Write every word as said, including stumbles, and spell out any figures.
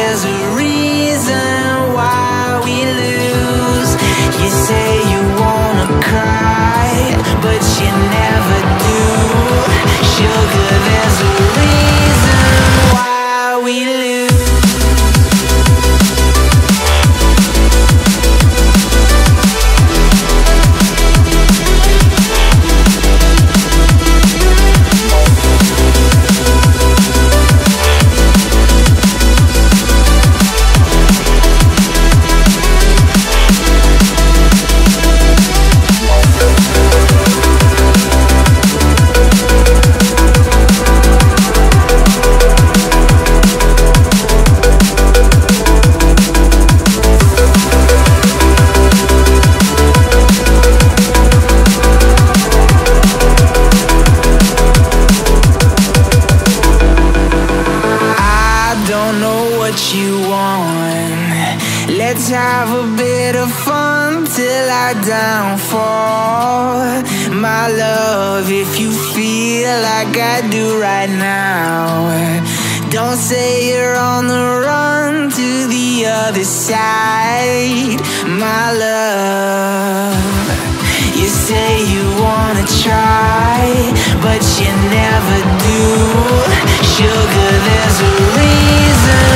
there's a reason why we lose. You say you wanna cry, but you never do. Sugar, there's a reason why we lose. Let's have a bit of fun till I downfall. My love, if you feel like I do right now, don't say you're on the run to the other side. My love, you say you wanna try, but you never do. Sugar, there's a reason